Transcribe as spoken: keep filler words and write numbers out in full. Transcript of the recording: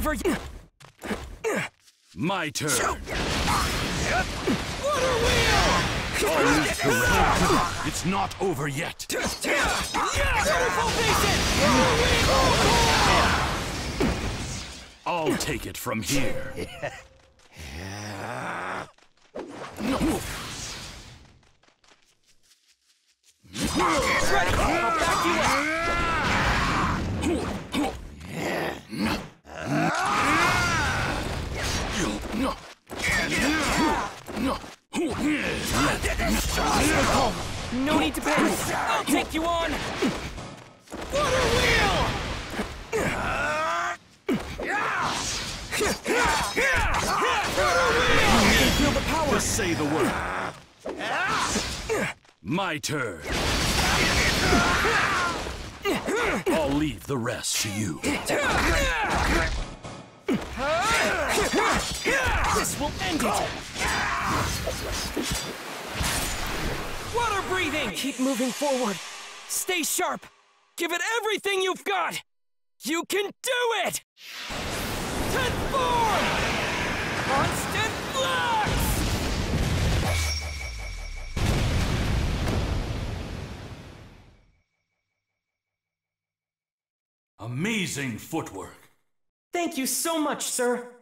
Whatever you... My turn. Water wheel! It's not over yet. Waterfall basin! I'll take it from here. Ready! I'll back you up! No need to panic. I'll take you on. Water wheel! Water wheel! I can feel the power. Just say the word. My turn. I'll leave the rest to you. This will end it! Water breathing! Keep moving forward. Stay sharp. Give it everything you've got! You can do it! Tenth form! Constant flux! Amazing footwork. Thank you so much, sir.